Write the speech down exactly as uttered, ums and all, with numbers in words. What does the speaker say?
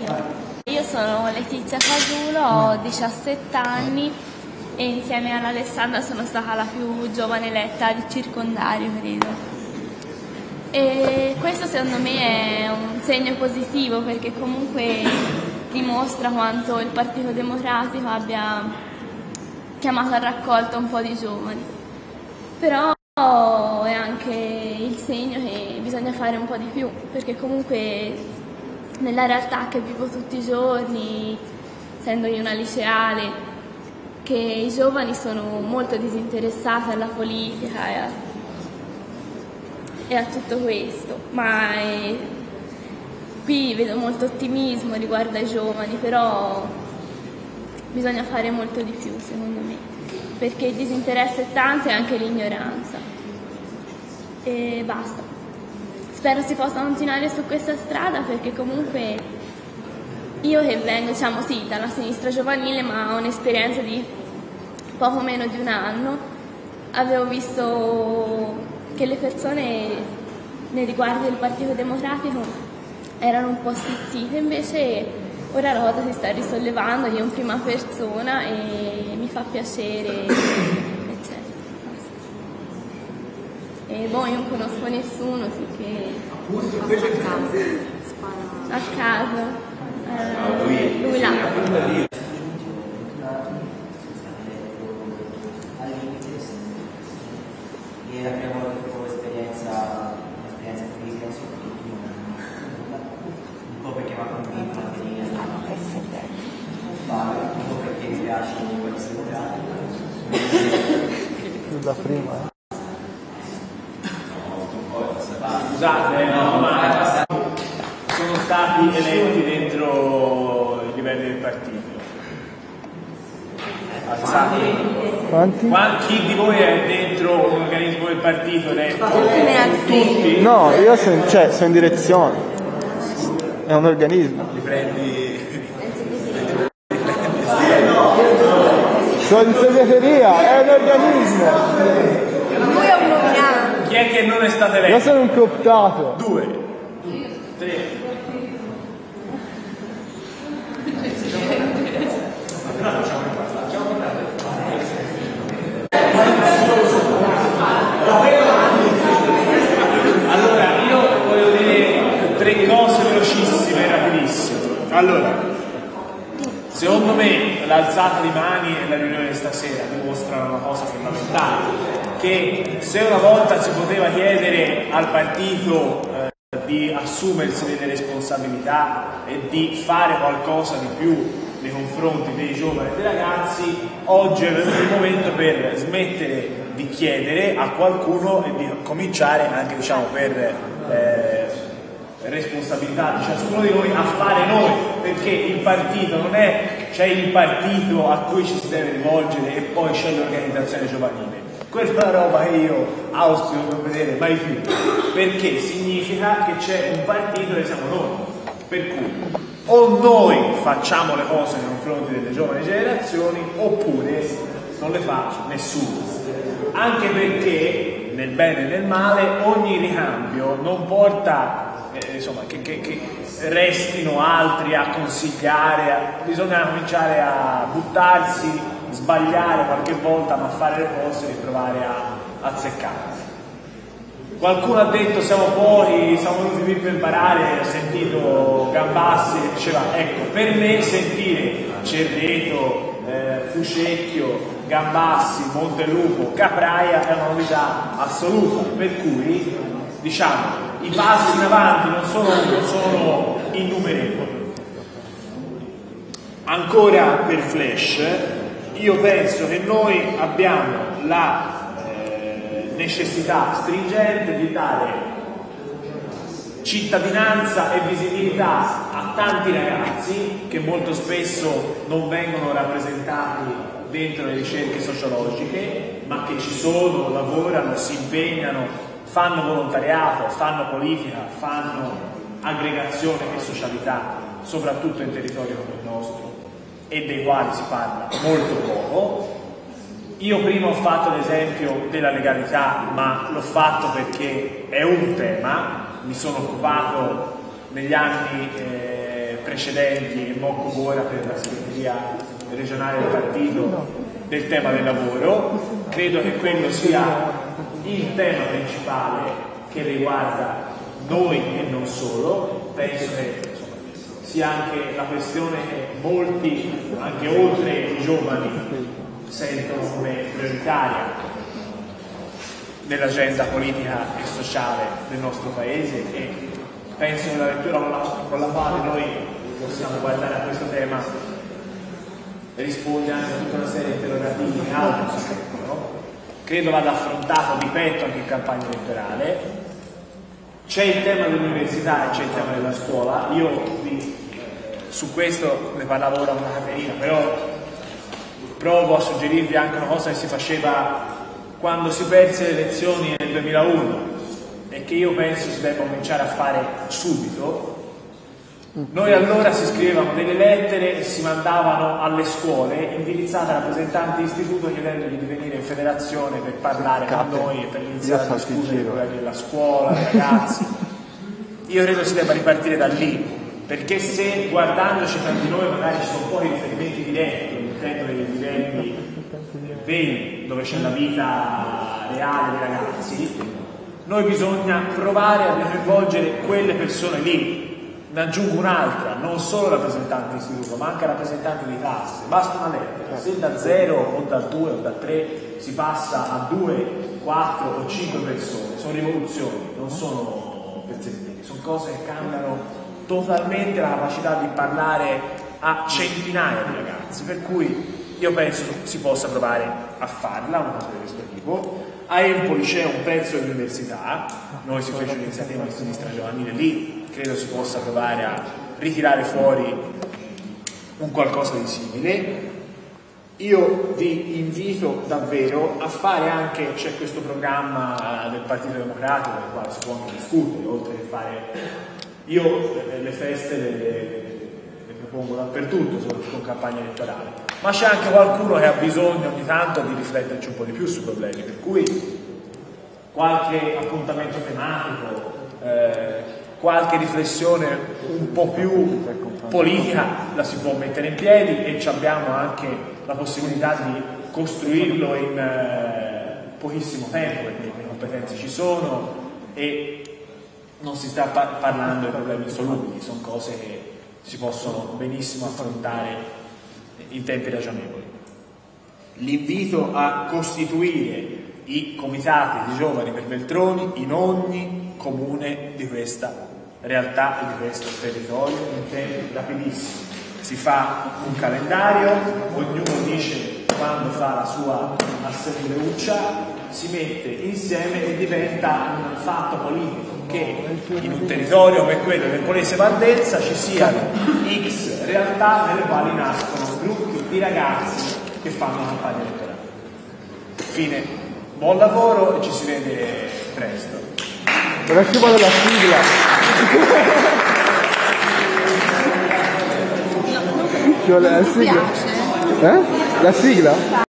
Io sono Letizia Casulo, ho diciassette anni e insieme ad Alessandra sono stata la più giovane eletta di circondario, credo. E questo secondo me è un segno positivo perché comunque dimostra quanto il Partito Democratico abbia chiamato a raccolta un po' di giovani. Però è anche il segno che bisogna fare un po' di più, perché comunque nella realtà che vivo tutti i giorni, essendo io una liceale, che i giovani sono molto disinteressati alla politica e a, e a tutto questo, ma è, qui vedo molto ottimismo riguardo ai giovani, però bisogna fare molto di più secondo me, perché il disinteresse è tanto e anche l'ignoranza. E basta. Spero si possa continuare su questa strada perché comunque io che vengo, diciamo sì, dalla sinistra giovanile, ma ho un'esperienza di poco meno di un anno, avevo visto che le persone nei riguardi del Partito Democratico erano un po' stizzite, invece ora la cosa si sta risollevando io in prima persona e mi fa piacere, eccetera. E boh, io non conosco nessuno, sicché a caso, eh, lui là. E la prima volta che ho esperienza, un'esperienza politica, soprattutto un po' perché mi ha convinto la linea fare, un po' perché mi piace quello che si da prima, eh. Scusate, no, ma sono stati eletti dentro i livelli del partito. Alzate. Quanti? Quanti? Chi di voi è dentro un organismo del partito eletto? Tutti? No, io sono, cioè, sono in direzione. È un organismo. Li prendi... Sono in segreteria, è un organismo. Lui è un nominato. Chi è che non è stato eletto? Io sono un cooptato. Due, tre. Allora, io voglio dire tre cose velocissime, rapidissime. Allora, secondo me l'alzata di mani e la riunione di stasera dimostrano una cosa fondamentale, che se una volta si poteva chiedere al partito eh, di assumersi delle responsabilità e di fare qualcosa di più nei confronti dei giovani e dei ragazzi, oggi è venuto il momento per smettere di chiedere a qualcuno e di cominciare anche, diciamo, per eh, responsabilità di ciascuno di noi a fare noi, perché il partito non è c'è il partito a cui ci si deve rivolgere e poi c'è l'organizzazione giovanile. Questa è una roba che io auspico non vedere mai più, perché significa che c'è un partito che siamo noi, per cui o noi facciamo le cose nei confronti delle giovani generazioni oppure non le fa nessuno, anche perché nel bene e nel male ogni ricambio non porta eh, insomma che, che, che restino altri a consigliare, a, bisogna cominciare a buttarsi, sbagliare qualche volta, ma fare le cose e provare a azzeccare. Qualcuno ha detto siamo pochi, siamo venuti qui per imparare, ho sentito Gambassi che diceva ecco, per me sentire Cerreto, eh, Fucecchio, Gambassi, Montelupo, Capraia è una novità assoluta, per cui diciamo i passi in avanti non sono, non sono innumerevoli. Ancora per Flash, io penso che noi abbiamo la necessità stringente di dare cittadinanza e visibilità a tanti ragazzi che molto spesso non vengono rappresentati dentro le ricerche sociologiche, ma che ci sono, lavorano, si impegnano, fanno volontariato, fanno politica, fanno aggregazione e socialità, soprattutto in territorio come il nostro, e dei quali si parla molto poco. Io prima ho fatto l'esempio della legalità, ma l'ho fatto perché è un tema, mi sono occupato negli anni eh, precedenti e Mocco Buora per la segreteria regionale del partito del tema del lavoro. Credo che quello sia il tema principale che riguarda noi e non solo. Penso che sia anche la questione che molti, anche oltre i giovani, sentono come prioritaria nell'agenda politica e sociale del nostro Paese, e penso che la lettura con la, con la quale noi possiamo guardare a questo tema risponde anche a tutta una serie di interrogativi che altri si pongono. Credo vada affrontato di petto anche in campagna elettorale. C'è il tema dell'università e c'è il tema della scuola. Io vi, su questo ne parlavo ora con la Caterina, però provo a suggerirvi anche una cosa che si faceva quando si perse le elezioni nel duemilauno e che io penso si debba cominciare a fare subito. Noi allora si scrivevano delle lettere e si mandavano alle scuole indirizzate a rappresentanti di istituto chiedendogli di venire in federazione per parlare con noi e per iniziare a discutere i problemi della scuola, dei ragazzi. Io credo si debba ripartire da lì, perché se guardandoci tra di noi magari ci sono poi riferimenti diretti, intendo dei livelli veri dove c'è la vita reale dei ragazzi, noi bisogna provare a coinvolgere quelle persone lì. Ne aggiungo un'altra, non solo rappresentanti di istituto ma anche rappresentanti di classe. Basta una lettera, se da zero o da due o da tre si passa a due, quattro o cinque persone, sono rivoluzioni, non sono pezzettini, sono cose che cambiano totalmente la capacità di parlare a centinaia di ragazzi, per cui io penso si possa provare a farla, una cosa di questo tipo. A Empoli c'è un pezzo dell'università, noi si fece un'iniziativa di sinistra giovanile lì, credo si possa provare a ritirare fuori un qualcosa di simile. Io vi invito davvero a fare anche, c'è questo programma del Partito Democratico del quale si può anche discutere, oltre che fare, io le feste le, le propongo dappertutto, soprattutto in campagna elettorale. Ma c'è anche qualcuno che ha bisogno ogni tanto di rifletterci un po' di più sui problemi, per cui qualche appuntamento tematico, eh, qualche riflessione un po' più politica la si può mettere in piedi, e abbiamo anche la possibilità di costruirlo in eh, pochissimo tempo, perché le competenze ci sono e non si sta par- parlando di problemi insolubili, sono cose che si possono benissimo affrontare in tempi ragionevoli. L'invito a costituire i comitati di giovani per Veltroni in ogni comune di questa realtà e di questo territorio in tempi rapidissimi. Si fa un calendario, ognuno dice quando fa la sua assembleuccia, si mette insieme e diventa un fatto politico che in un territorio come quello del Polese Valdelsa ci siano X realtà nelle quali nascono gruppi di ragazzi che fanno campagna elettorale. Fine, buon lavoro e ci si vede presto. Ora ci vuole la sigla. Ci vuole la sigla. Eh? La sigla?